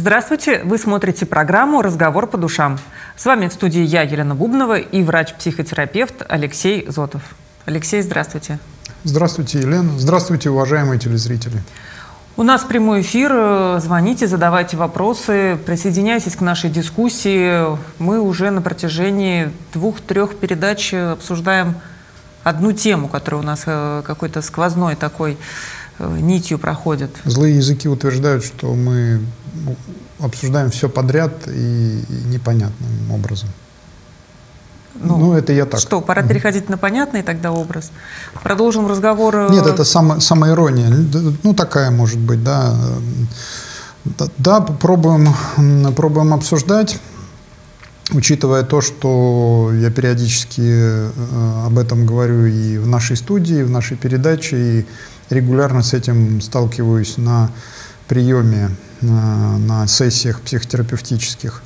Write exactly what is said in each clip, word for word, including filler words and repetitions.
Здравствуйте! Вы смотрите программу «Разговор по душам». С вами в студии я, Елена Бубнова, и врач-психотерапевт Алексей Зотов. Алексей, здравствуйте. Здравствуйте, Елена. Здравствуйте, уважаемые телезрители. У нас прямой эфир. Звоните, задавайте вопросы, присоединяйтесь к нашей дискуссии. Мы уже на протяжении двух-трех передач обсуждаем одну тему, которая у нас какой-то сквозной такой нитью проходит. Злые языки утверждают, что мы обсуждаем все подряд и, и непонятным образом. Ну, ну, это я так. Что, пора переходить на понятный тогда образ? Продолжим разговор. Нет, это само, самоирония. Ну, такая может быть, да. Да, пробуем, пробуем обсуждать, учитывая то, что я периодически об этом говорю и в нашей студии, и в нашей передаче, и регулярно с этим сталкиваюсь на приеме, на, на сессиях психотерапевтических.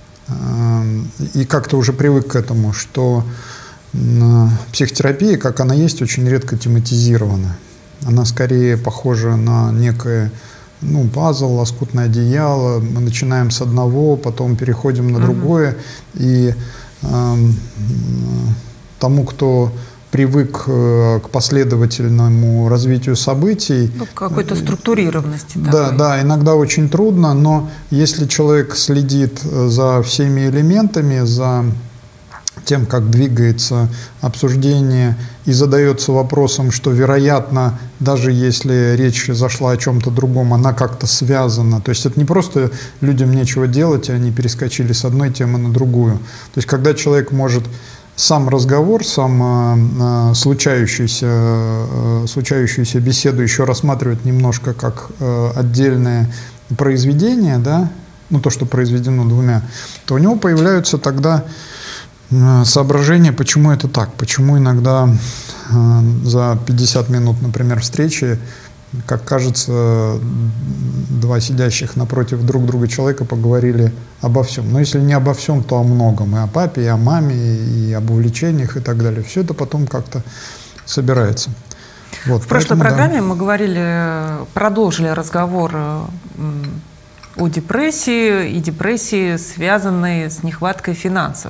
И как-то уже привык к этому, что психотерапия, как она есть, очень редко тематизирована. Она скорее похожа на некое, ну, пазл, лоскутное одеяло. Мы начинаем с одного, потом переходим на другое. Uh-huh. И э, тому, кто привык э, к последовательному развитию событий. Ну, какой-то структурированности. Да, такой. Да, иногда очень трудно, но если человек следит за всеми элементами, за тем, как двигается обсуждение, и задается вопросом, что, вероятно, даже если речь зашла о чем-то другом, она как-то связана. То есть это не просто людям нечего делать, и они перескочили с одной темы на другую. То есть когда человек может сам разговор, сам э, случающуюся, э, случающуюся беседу еще рассматривать немножко как э, отдельное произведение, да, ну то, что произведено двумя, то у него появляются тогда э, соображения, почему это так, почему иногда э, за пятьдесят минут, например, встречи, как кажется, два сидящих напротив друг друга человека поговорили обо всем. Но если не обо всем, то о многом. И о папе, и о маме, и об увлечениях и так далее. Все это потом как-то собирается. Вот, в прошлой программе да. мы говорили, продолжили разговор о депрессии и депрессии, связанной с нехваткой финансов.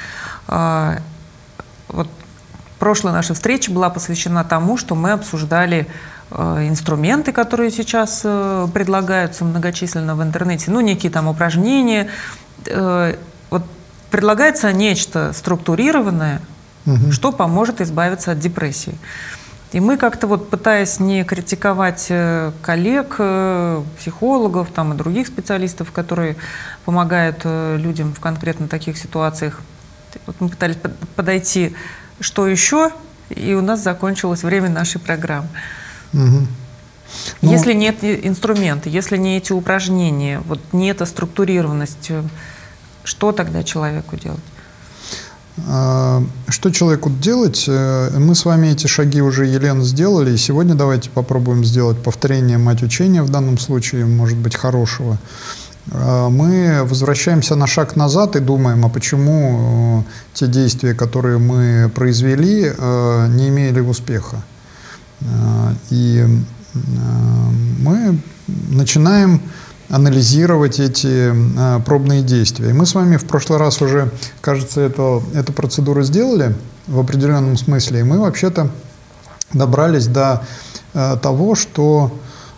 Вот прошлая наша встреча была посвящена тому, что мы обсуждали инструменты, которые сейчас предлагаются многочисленно в интернете, ну, некие там упражнения. Вот предлагается нечто структурированное, угу. что поможет избавиться от депрессии. И мы как-то вот, пытаясь не критиковать коллег, психологов там, и других специалистов, которые помогают людям в конкретно таких ситуациях, вот мы пытались подойти, что еще, и у нас закончилось время нашей программы. Угу. Ну, если нет инструмента, если не эти упражнения, вот не эта структурированность, что тогда человеку делать? Что человеку делать? Мы с вами эти шаги уже, Елена, сделали, и сегодня давайте попробуем сделать повторение мать учения в данном случае, может быть, хорошего. Мы возвращаемся на шаг назад и думаем, а почему те действия, которые мы произвели, не имели успеха. И мы начинаем анализировать эти пробные действия. И мы с вами в прошлый раз уже, кажется, это, эту процедуру сделали в определенном смысле. И мы вообще-то добрались до того, что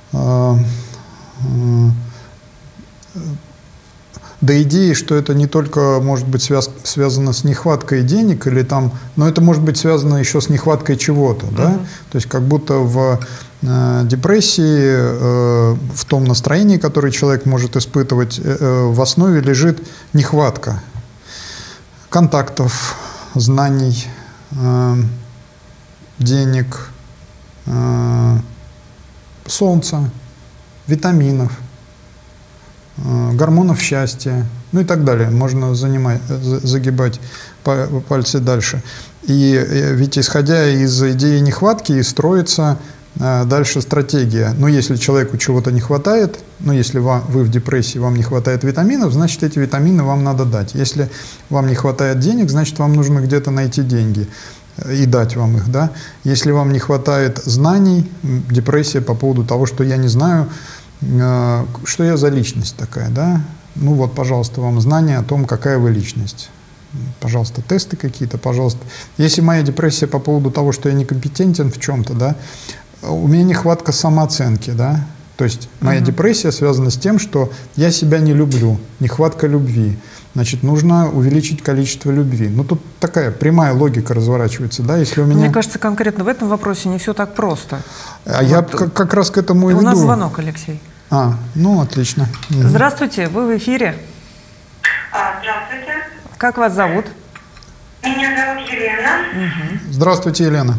до идеи, что это не только может быть связ, связано с нехваткой денег, или там, но это может быть связано еще с нехваткой чего-то. Да? Uh-huh. То есть как будто в э, депрессии, э, в том настроении, которое человек может испытывать, э, в основе лежит нехватка контактов, знаний, э, денег, э, солнца, витаминов, гормонов счастья, ну и так далее. Можно занимать, загибать пальцы дальше. И ведь исходя из идеи нехватки строится дальше стратегия. Но если человеку чего-то не хватает, ну если вам, вы в депрессии, вам не хватает витаминов, значит эти витамины вам надо дать. Если вам не хватает денег, значит вам нужно где-то найти деньги и дать вам их. Да? Если вам не хватает знаний, депрессия по поводу того, что я не знаю, что я за личность такая, да? Ну вот, пожалуйста, вам знание о том, какая вы личность. Пожалуйста, тесты какие-то, пожалуйста. Если моя депрессия по поводу того, что я некомпетентен в чем-то, да, у меня нехватка самооценки, да, то есть моя uh-huh. депрессия связана с тем, что я себя не люблю, нехватка любви. Значит, нужно увеличить количество любви. Ну, тут такая прямая логика разворачивается, да, если у меня... Мне кажется, конкретно в этом вопросе не все так просто. А вот. я как, как раз к этому и веду. У нас звонок, Алексей. А, ну, отлично. Здравствуйте, вы в эфире. А, здравствуйте. Как вас зовут? Меня зовут Елена. Угу. Здравствуйте, Елена.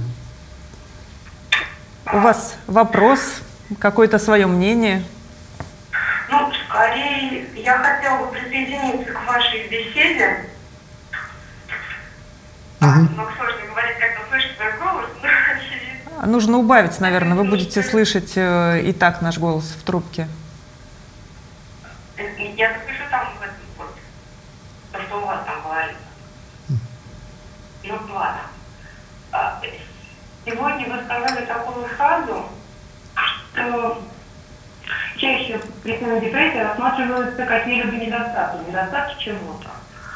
У вас вопрос, какое-то свое мнение? Ну, скорее, я хотела бы присоединиться к вашей беседе. Угу. А, ну, сложно говорить, как-то слышать свой голос. Нужно убавить, наверное. Вы будете слышать э, и так наш голос в трубке. Я слышу там в этом вот, то, что у вас там говорится. Ну, ладно. А, сегодня вы сказали такую фразу, что чаще причина депрессии рассматриваются какие-либо недостатки, недостатки чего-то.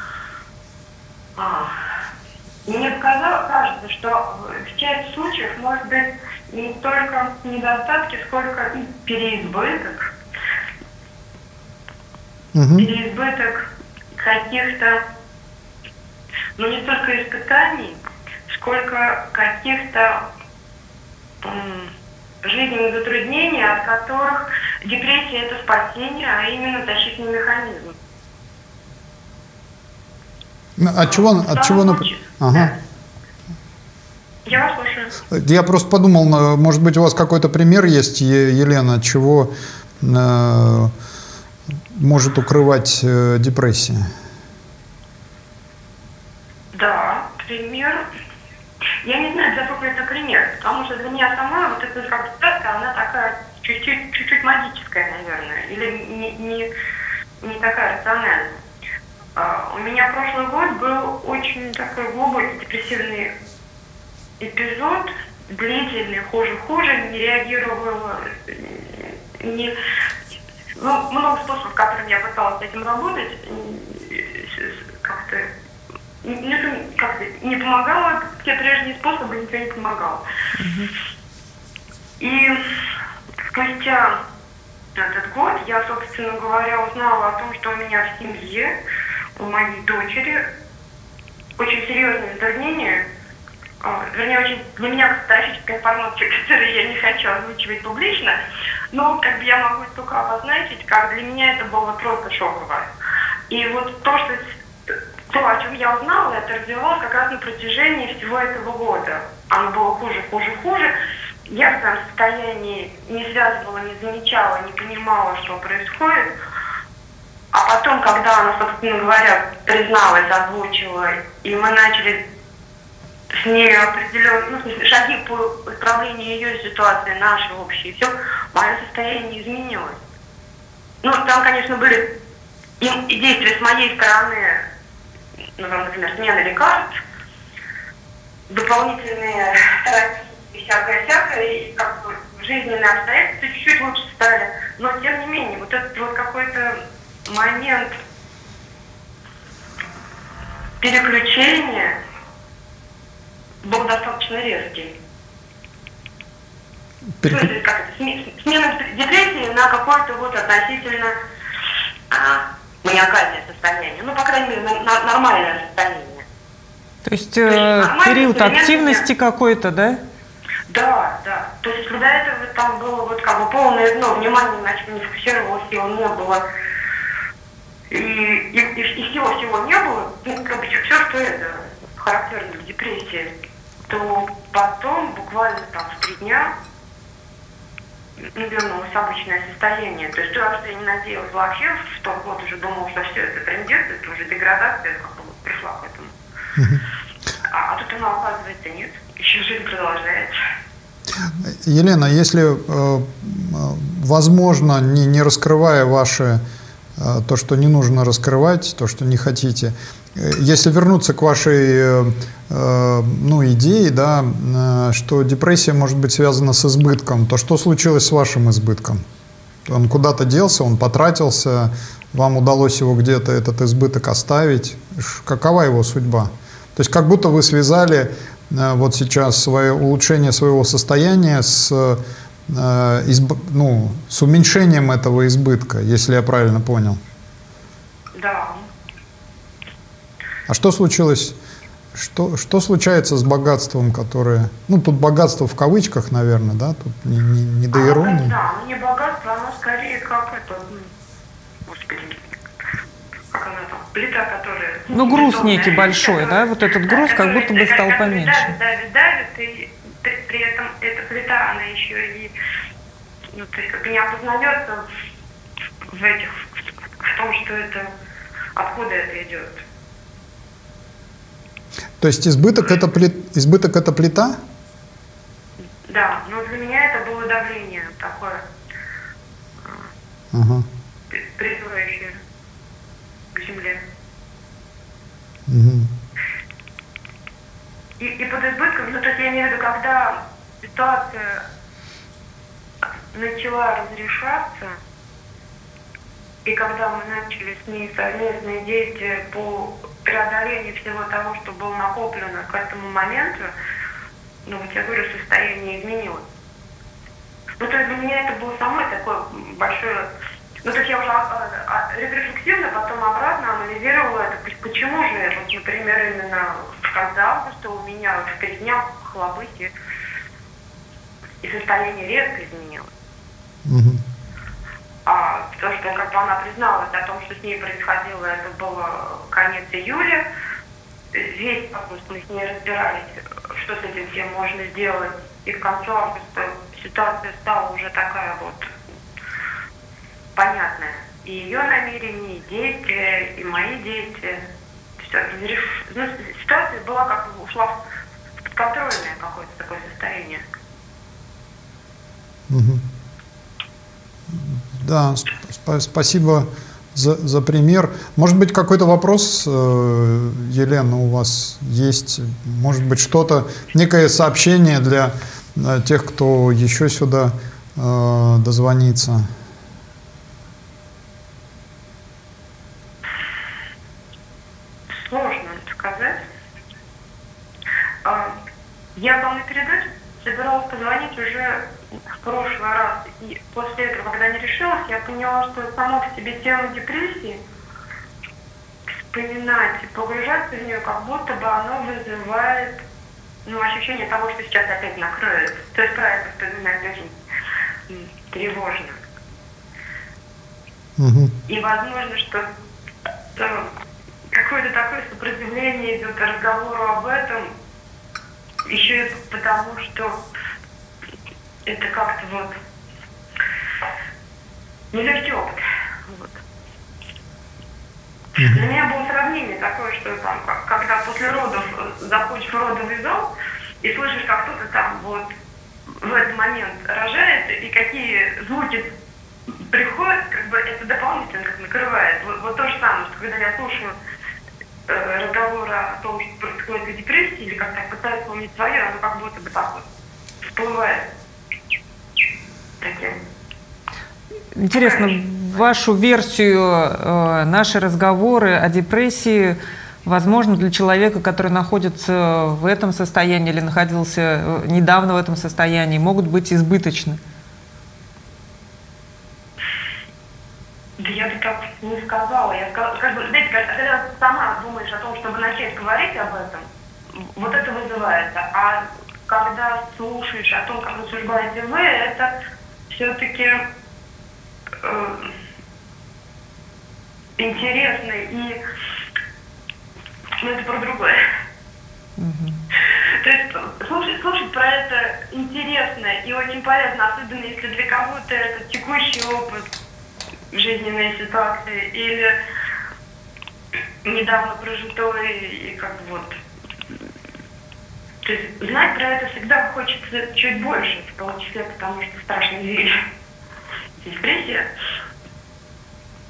А, мне показалось, кажется, что в части случаев может быть не только недостатки, сколько и переизбыток. Угу. Переизбыток каких-то, ну не столько испытаний, сколько каких-то м, жизненных затруднений, от которых депрессия – это спасение, а именно защитный механизм. От чего, от чего например? Ага. Я вас слушаю. Я просто подумал, может быть, у вас какой-то пример есть, Елена, от чего э, может укрывать э, депрессия? Да, пример. Я не знаю, для кого это пример, потому что для меня сама вот эта концепция, она такая чуть-чуть, чуть-чуть магическая, наверное, или не, не, не такая рациональная. Uh, у меня прошлый год был очень такой глубокий депрессивный эпизод, длительный, хуже-хуже, не реагировала, не, ну, много способов, которыми я пыталась с этим работать, как-то не, как-то не помогало, те прежние способы ничего не помогало. Mm-hmm. И спустя этот год я, собственно говоря, узнала о том, что у меня в семье, у моей дочери очень серьезное затруднение, вернее, очень для меня катастрофическая информация, которую я не хочу озвучивать публично, но как бы я могу только обозначить, как для меня это было просто шоковое. И вот то, что то, о чем я узнала, это развивалось как раз на протяжении всего этого года. Оно было хуже, хуже, хуже. Я в своем состоянии не связывала, не замечала, не понимала, что происходит. А потом, когда она, собственно говоря, призналась, озвучила, и мы начали с ней определенные, ну, в смысле, шаги по исправлению ее ситуации, наши общие, все, мое состояние изменилось. Ну, там, конечно, были и, и действия с моей стороны, ну, например, смена лекарств, дополнительные терапии, всякое-всякое, и как бы жизненные обстоятельства чуть-чуть лучше стали. Но, тем не менее, вот этот вот какой-то момент переключения был достаточно резкий. Перек... То есть, как это, смена депрессии на какое-то вот относительно а, маниакальное состояние. Ну, по крайней мере, на, на нормальное состояние. То есть, То есть э, период активности какой-то, да? Да, да. То есть, до этого там было вот как бы полное дно, внимание иначе не фокусировалось, его не было. И, и, и всего-всего не было, ну, как бы все, что это характерно для депрессии, то потом, буквально там в три дня, ну, вернулось обычное состояние. То есть то, что я не надеялась вообще, в тот год уже думала, что все это трендец, это уже деградация, как бы пришла к этому. Uh-huh. А, а тут она, оказывается, нет, еще жизнь продолжается. Елена, если э, возможно, не, не раскрывая ваши то, что не нужно раскрывать, то, что не хотите. Если вернуться к вашей ну, идее, да, что депрессия может быть связана с избытком, то что случилось с вашим избытком? Он куда-то делся, он потратился, вам удалось его где-то, этот избыток, оставить. Какова его судьба? То есть как будто вы связали вот сейчас свое улучшение своего состояния с, э, изб, ну, с уменьшением этого избытка, если я правильно понял. Да. А что случилось? Что, что случается с богатством, которое... Ну, тут богатство в кавычках, наверное, да? Тут не, не, не до иронии. А, да, не богатство, оно скорее как это... Господи, как она там, плита, которая... Ну, груз бетонная, некий большой, да? Вот этот груз да, как будто бы стал поменьше. Давит, давит, давит, и при, при этом эта плита, она еще и... Ну, то есть как бы не опознается в этих... В том, что это... Откуда это идет. То есть избыток это, плит, избыток это плита? Да, но для меня это было давление такое, Ага. призывающее к земле. Угу. И, и под избытком, ну то есть я имею в виду, когда ситуация начала разрешаться, и когда мы начали с ней совместные действия по преодолению всего того, что было накоплено к этому моменту, ну вот я говорю, состояние изменилось. Ну то есть для меня это было самое такое большое... Ну то есть я уже а, а, рефлексивно потом обратно анализировала это, почему же, вот, например, именно в конце августа у меня вот в три дня в Хлобысе и состояние резко изменилось. Угу. А то, что как бы она призналась о том, что с ней происходило, это было конец июля. Весь август мы с ней разбирались, что с этим всем можно сделать. И к концу августа ситуация стала уже такая вот понятная. И ее намерения, и действия, и мои действия. Все, ну, ситуация была как бы ушла в подконтрольное какое-то такое состояние. Угу. Да, сп- спасибо за, за пример. Может быть, какой-то вопрос, э, Елена, у вас есть? Может быть, что-то, некое сообщение для э, тех, кто еще сюда э, дозвонится? Сложно сказать. Я вам на передачу собиралась позвонить уже в прошлый раз. И после этого, когда не решилась, я поняла, что сама по себе тема депрессии, вспоминать и погружаться в нее, как будто бы оно вызывает ну, ощущение того, что сейчас опять накроет. То есть про это вспоминать очень тревожно. Угу. И возможно, что, что какое-то такое сопротивление идет разговору об этом, еще и потому, что это как-то вот нелегкий опыт. Вот. Mm-hmm. Для меня было сравнение такое, что там, когда после родов заходишь в родовый зал и слышишь, как кто-то там вот в этот момент рожает, и какие звуки приходят, как бы это дополнительно как накрывает. Вот, вот то же самое, что когда я слушаю э, разговоры о том, что происходит в депрессии, или как-то пытаюсь вспомнить свое, оно как будто бы так вот всплывает. Таким. Интересно, вашу версию, э, наши разговоры о депрессии, возможно, для человека, который находится в этом состоянии или находился недавно в этом состоянии, могут быть избыточны? Да я бы так не сказала. Я сказала, как бы, знаете, когда сама думаешь о том, чтобы начать говорить об этом, вот это вызывается. А когда слушаешь о том, как рассуждаете вы, это все-таки э, интересно и ну, это про другое. Угу. То есть слушать, слушать про это интересно и очень полезно, особенно если для кого-то это текущий опыт жизненной ситуации или недавно прожитой и как бы вот. То есть знать про это всегда хочется чуть больше, в том числе потому что страшно верить. Депрессия.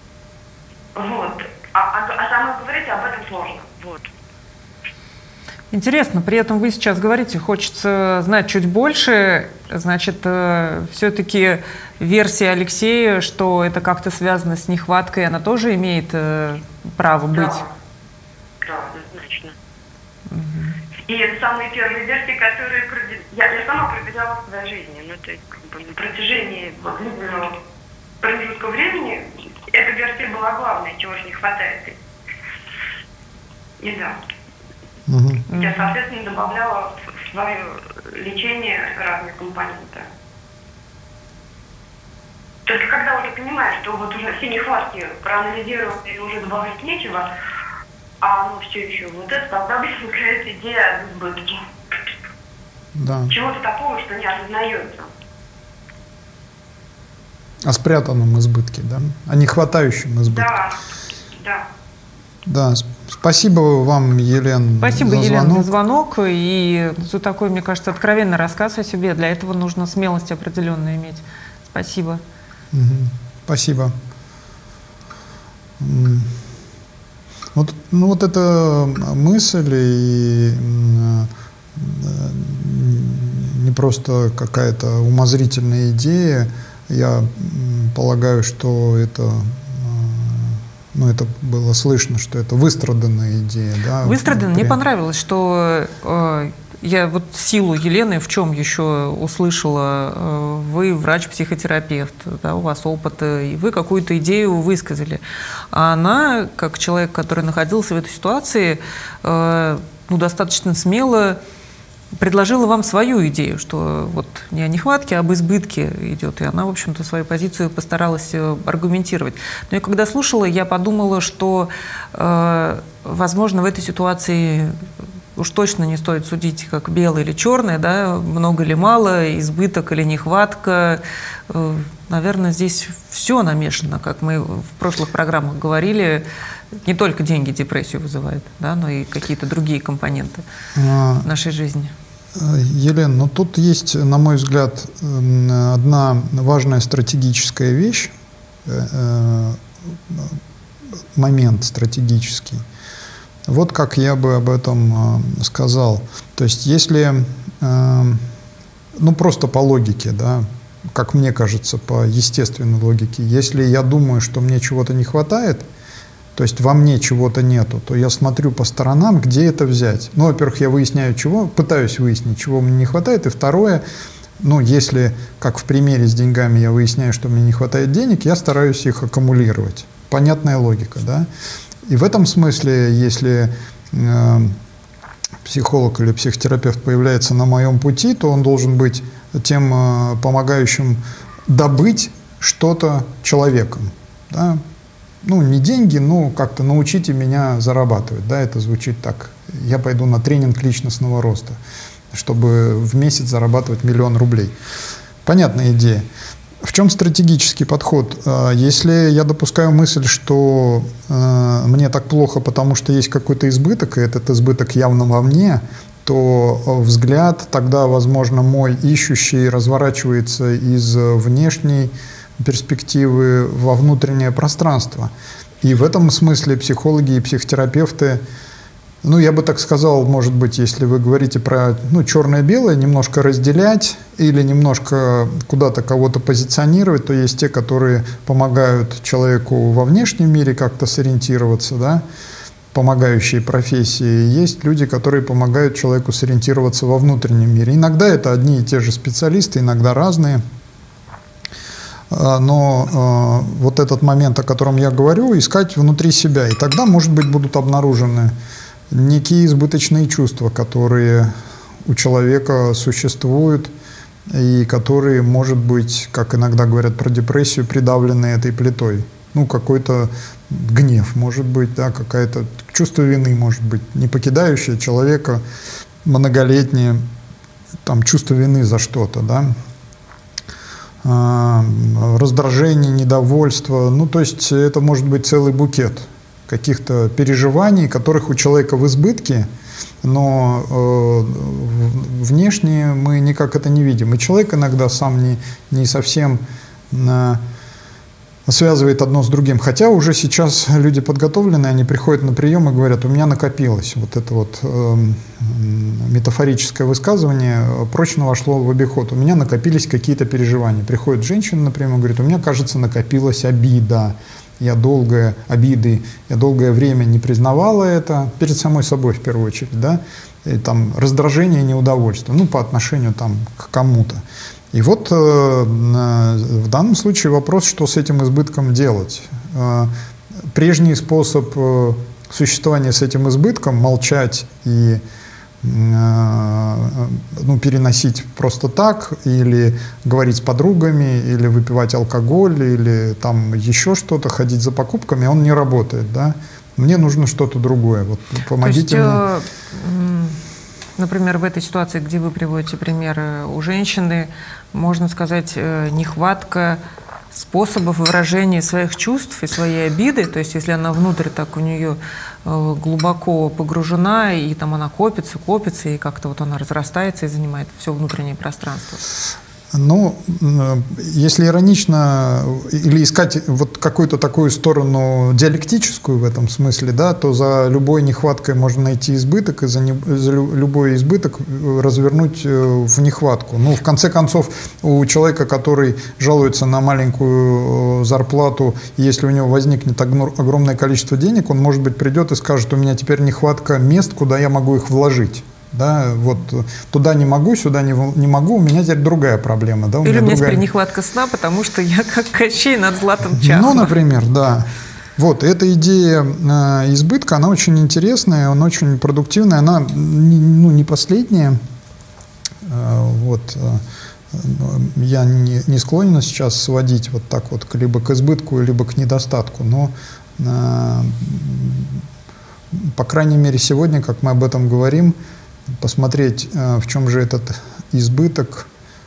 Вот. А, а, а самое говорить об этом сложно. Вот. Интересно, при этом вы сейчас говорите, хочется знать чуть больше, значит, все-таки версия Алексея, что это как-то связано с нехваткой, она тоже имеет право быть? Да, да, однозначно. Угу. И это самые первые версии, которые я, я сама проверяла в своей жизни, но это как бы на протяжении длительного промежутка времени эта версия была главной, чего же не хватает. И да. Угу. Я, соответственно, добавляла в свое лечение разные компоненты. Только когда уже понимаешь, что вот уже все нехватки проанализированы и уже добавить нечего, а оно все еще вот это, тогда возникает идея об избытке. Да. Чего-то такого, что не осознается. О спрятанном избытке, да? О нехватающем избытке. Да, да. Да, спасибо вам, Елена, Спасибо, за Елена, звонок. за звонок и за такой, мне кажется, откровенный рассказ о себе. Для этого нужно смелость определенную иметь. Спасибо. Угу. Спасибо. Вот, ну вот эта мысль и не просто какая-то умозрительная идея, я полагаю, что это, ну, это было слышно, что это выстраданная идея. Да, выстраданная. Мне понравилось, что э, я вот силу Елены в чем еще услышала. Э, вы врач-психотерапевт, да, у вас опыт, и вы какую-то идею высказали. А она, как человек, который находился в этой ситуации, э, ну, достаточно смело предложила вам свою идею, что вот не о нехватке, а об избытке идет. И она, в общем-то, свою позицию постаралась аргументировать. Но и когда слушала, я подумала, что, э, возможно, в этой ситуации уж точно не стоит судить, как белое или черное, да, много или мало, избыток или нехватка. Э, наверное, здесь все намешано, как мы в прошлых программах говорили. Не только деньги депрессию вызывают, да, но и какие-то другие компоненты а... в нашей жизни. Елена, ну тут есть, на мой взгляд, одна важная стратегическая вещь, момент стратегический. Вот как я бы об этом сказал. То есть если, ну просто по логике, да, как мне кажется, по естественной логике, если я думаю, что мне чего-то не хватает, то есть во мне чего-то нету, то я смотрю по сторонам, где это взять. Ну, во-первых, я выясняю, чего, пытаюсь выяснить, чего мне не хватает. И второе, ну, если, как в примере с деньгами, я выясняю, что мне не хватает денег, я стараюсь их аккумулировать. Понятная логика, да? И в этом смысле, если э, психолог или психотерапевт появляется на моем пути, то он должен быть тем э, помогающим добыть что-то человеком, да? Ну, не деньги, но как-то научите меня зарабатывать, да, это звучит так. Я пойду на тренинг личностного роста, чтобы в месяц зарабатывать миллион рублей. Понятная идея. В чем стратегический подход? Если я допускаю мысль, что э, мне так плохо, потому что есть какой-то избыток, и этот избыток явно во мне, то взгляд тогда, возможно, мой ищущий разворачивается из внешней перспективы во внутреннее пространство. И в этом смысле психологи и психотерапевты, ну, я бы так сказал, может быть, если вы говорите про, ну, черное-белое, немножко разделять или немножко куда-то кого-то позиционировать, то есть те, которые помогают человеку во внешнем мире как-то сориентироваться, да, помогающие профессии. Есть люди, которые помогают человеку сориентироваться во внутреннем мире. Иногда это одни и те же специалисты, иногда разные. Но э, вот этот момент, о котором я говорю, искать внутри себя. И тогда, может быть, будут обнаружены некие избыточные чувства, которые у человека существуют, и которые, может быть, как иногда говорят про депрессию, придавлены этой плитой. Ну, какой-то гнев, может быть, да, какое-то чувство вины, может быть, не покидающее человека многолетнее, там, чувство вины за что-то, да. Раздражение, недовольство, ну, то есть это может быть целый букет каких-то переживаний, которых у человека в избытке, но э, внешне мы никак это не видим. И человек иногда сам не, не совсем э, связывает одно с другим. Хотя уже сейчас люди подготовленные, они приходят на прием и говорят, у меня накопилось вот это вот э, метафорическое высказывание прочно вошло в обиход. У меня накопились какие-то переживания. Приходит женщина, например, говорит, у меня, кажется, накопилась обида. Я долгое, обиды, я долгое время не признавала это, перед самой собой в первую очередь, да, и там раздражение, неудовольствие, ну, по отношению там к кому-то. И вот э, в данном случае вопрос, что с этим избытком делать. Э, прежний способ э, существования с этим избытком, молчать и ну, переносить просто так, или говорить с подругами, или выпивать алкоголь, или там еще что-то, ходить за покупками, он не работает, да. Мне нужно что-то другое. Вот помогите мне. То есть, например, в этой ситуации, где вы приводите примеры, у женщины, можно сказать, нехватка способов выражения своих чувств и своей обиды, то есть если она внутрь так у нее глубоко погружена, и там она копится, копится, и как-то вот она разрастается и занимает все внутреннее пространство. Ну, если иронично или искать вот какую-то такую сторону диалектическую в этом смысле, да, то за любой нехваткой можно найти избыток, и за, не, за любой избыток развернуть в нехватку. Ну, в конце концов, у человека, который жалуется на маленькую зарплату, если у него возникнет огромное количество денег, он, может быть, придет и скажет, у меня теперь нехватка мест, куда я могу их вложить. Да, вот туда не могу, сюда не, не могу, у меня теперь другая проблема. Да, у Или меня у меня другая... теперь нехватка сна, потому что я как Кощей над златом чахну. Ну, например, да. Вот, эта идея э, избытка, она очень интересная, она очень продуктивная, она не, ну, не последняя. Э, вот, э, я не, не склонен сейчас сводить вот так вот либо к избытку, либо к недостатку, но э, по крайней мере сегодня, как мы об этом говорим, посмотреть, в чем же этот избыток.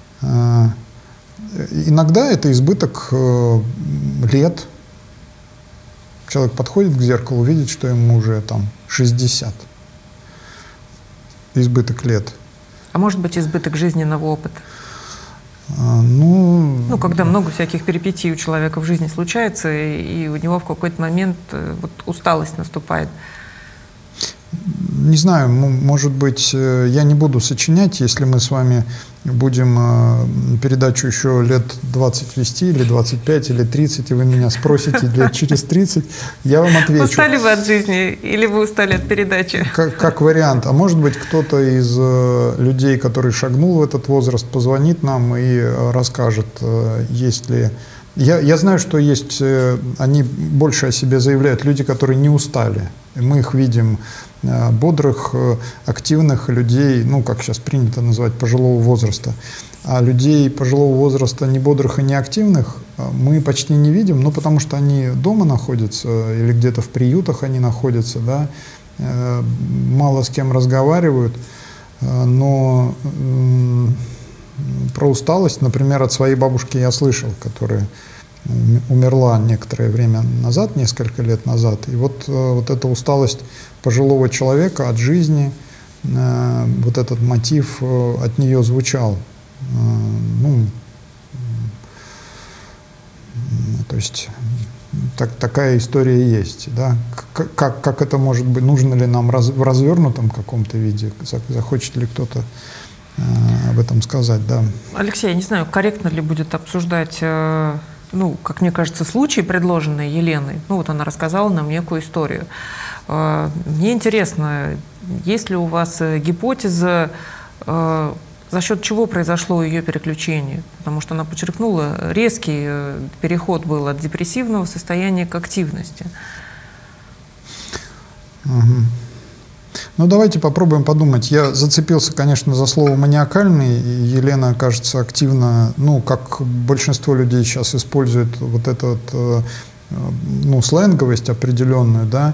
Иногда это избыток лет. Человек подходит к зеркалу, видит, что ему уже там шестьдесят. Избыток лет. А может быть, избыток жизненного опыта? Ну, ну, когда много всяких перипетий у человека в жизни случается, и у него в какой-то момент вот усталость наступает. Не знаю, может быть, я не буду сочинять, если мы с вами будем передачу еще лет двадцать вести, или двадцать пять, или тридцать, и вы меня спросите лет через тридцать, я вам отвечу. Устали вы от жизни или вы устали от передачи? Как, как вариант. А может быть, кто-то из людей, который шагнул в этот возраст, позвонит нам и расскажет, есть ли... Я, я знаю, что есть, они больше о себе заявляют, люди, которые не устали. Мы их видим бодрых, активных людей, ну, как сейчас принято называть, пожилого возраста. А людей пожилого возраста не бодрых и не активных мы почти не видим, ну, потому что они дома находятся или где-то в приютах они находятся, да, мало с кем разговаривают, но про усталость, например, от своей бабушки я слышал, которая умерла некоторое время назад, несколько лет назад. И вот, вот эта усталость пожилого человека от жизни, вот этот мотив от нее звучал. Ну, то есть так, такая история есть. Да? Как, как это может быть? Нужно ли нам раз, в развернутом каком-то виде? Захочет ли кто-то об этом сказать? Да. Алексей, я не знаю, корректно ли будет обсуждать... ну, как мне кажется, случай, предложенный Еленой, ну, вот она рассказала нам некую историю. Мне интересно, есть ли у вас гипотеза, за счет чего произошло ее переключение? Потому что она подчеркнула, резкий переход был от депрессивного состояния к активности. Угу. Ну, давайте попробуем подумать. Я зацепился, конечно, за слово «маниакальный». Елена, кажется, активно, ну, как большинство людей сейчас использует вот эту, ну, сленговость определенную, да.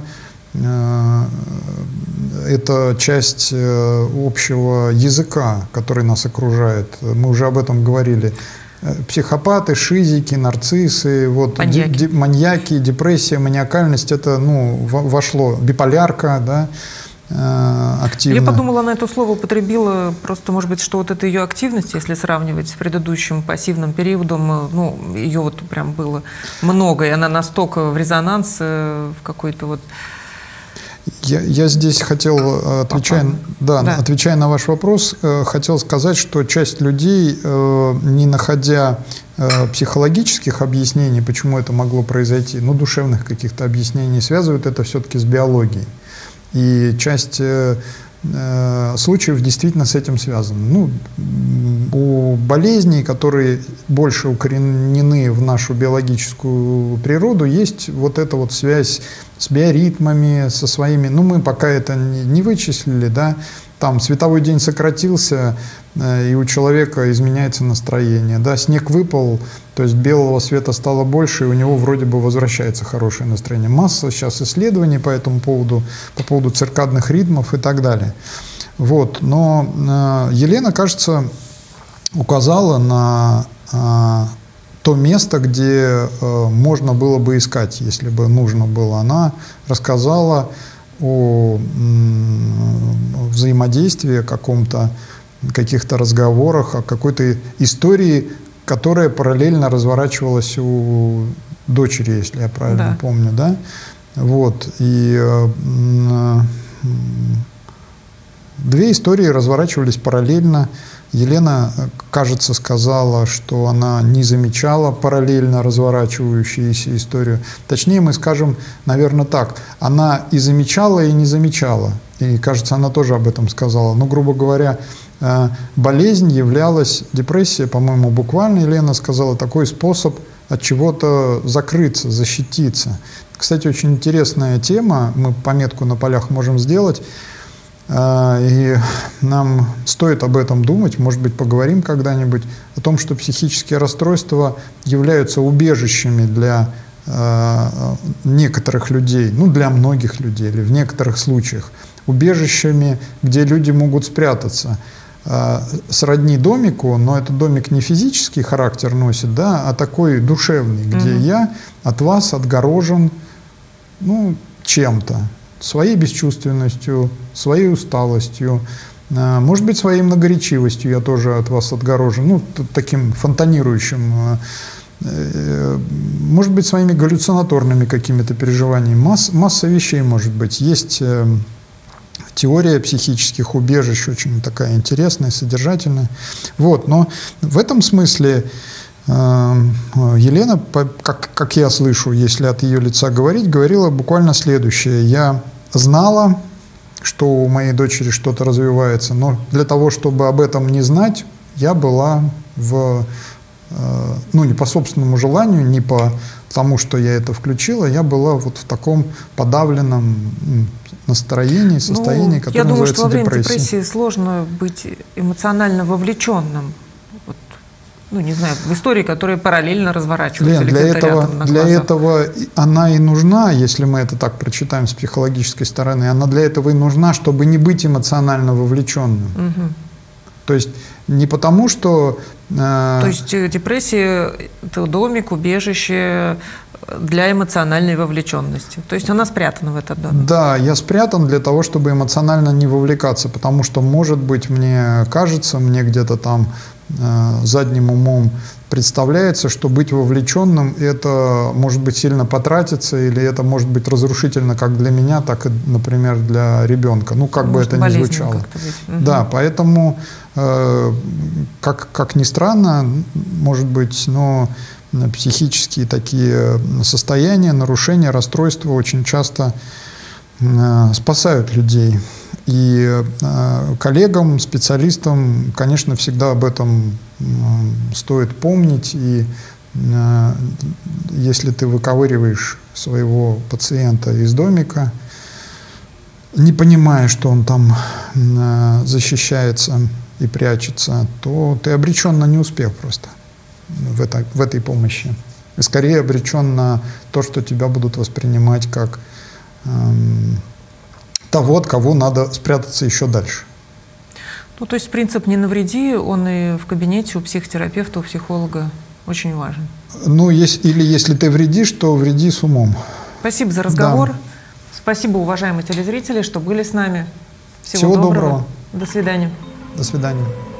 Это часть общего языка, который нас окружает. Мы уже об этом говорили. Психопаты, шизики, нарциссы, вот, маньяки. Ди, ди, маньяки, депрессия, маниакальность, это, ну, вошло. Биполярка, да. Активно. Я подумала, она это слово употребила просто, может быть, что вот эта ее активность, если сравнивать с предыдущим пассивным периодом, ну, ее вот прям было много, и она настолько в резонанс, в какой-то вот... Я, я здесь хотел, отвечая, да, да. отвечая на ваш вопрос, хотел сказать, что часть людей, не находя психологических объяснений, почему это могло произойти, ну, душевных каких-то объяснений, связывают это все-таки с биологией. И часть случаев действительно с этим связаны. Ну, у болезней, которые больше укоренены в нашу биологическую природу, есть вот эта вот связь с биоритмами, со своими, ну, мы пока это не, не вычислили, да, там световой день сократился, э, и у человека изменяется настроение, да, снег выпал, то есть белого света стало больше, и у него вроде бы возвращается хорошее настроение. Масса сейчас исследований по этому поводу, по поводу циркадных ритмов и так далее. Вот, но э, Елена, кажется, указала на э, то место, где э, можно было бы искать, если бы нужно было. Она рассказала о м, взаимодействии, о каком-то, каких-то разговорах, о какой-то истории, которая параллельно разворачивалась у дочери, если я правильно да. помню, да? Вот, и э, э, две истории разворачивались параллельно. Елена, кажется, сказала, что она не замечала параллельно разворачивающуюся историю. Точнее, мы скажем, наверное, так. Она и замечала, и не замечала. И, кажется, она тоже об этом сказала. Но, грубо говоря, болезнь являлась, депрессия, по-моему, буквально, Елена сказала, такой способ от чего-то закрыться, защититься. Кстати, очень интересная тема. Мы пометку на полях можем сделать. И нам стоит об этом думать, может быть, поговорим когда-нибудь о том, что психические расстройства являются убежищами для э, некоторых людей, ну, для многих людей или в некоторых случаях, убежищами, где люди могут спрятаться. Э, сродни домику, но этот домик не физический характер носит, да, а такой душевный, где mm-hmm. я от вас отгорожен, ну, чем-то. Своей бесчувственностью, своей усталостью, может быть, своей многоречивостью я тоже от вас отгорожен, ну, таким фонтанирующим, может быть, своими галлюцинаторными какими-то переживаниями. Масс, масса вещей может быть. Есть теория психических убежищ, очень такая интересная, содержательная. Вот, но в этом смысле Елена, как, как я слышу, если от ее лица говорить, говорила буквально следующее. Я знала, что у моей дочери что-то развивается, но для того, чтобы об этом не знать, я была в, ну, не по собственному желанию, не по тому, что я это включила, я была вот в таком подавленном настроении, состоянии, ну, которое я думаю, называется что во время депрессией. депрессии сложно быть эмоционально вовлеченным. Ну, не знаю, в истории, которые параллельно разворачиваются. Лен, для этого, для этого она и нужна, если мы это так прочитаем с психологической стороны, она для этого и нужна, чтобы не быть эмоционально вовлеченным. Угу. То есть не потому, что... Э... То есть депрессия – это домик, убежище для эмоциональной вовлеченности. То есть она спрятана в этот домик. Да, я спрятан для того, чтобы эмоционально не вовлекаться, потому что, может быть, мне кажется, мне где-то там задним умом представляется, что быть вовлеченным – это может быть сильно потратиться, или это может быть разрушительно как для меня, так и, например, для ребенка. Ну, как может, бы это ни звучало. Угу. Да, поэтому, э, как, как ни странно, может быть, но психические такие состояния, нарушения, расстройства очень часто э, спасают людей. И э, коллегам, специалистам, конечно, всегда об этом э, стоит помнить. И э, если ты выковыриваешь своего пациента из домика, не понимая, что он там э, защищается и прячется, то ты обречен на неуспех просто в, это, в этой помощи. И скорее обречен на то, что тебя будут воспринимать как... Э, того, от кого надо спрятаться еще дальше. Ну, то есть принцип «не навреди», он и в кабинете у психотерапевта, у психолога очень важен. Ну, есть, или если ты вредишь, то вреди с умом. Спасибо за разговор. Да. Спасибо, уважаемые телезрители, что были с нами. Всего, Всего доброго. доброго. До свидания. До свидания.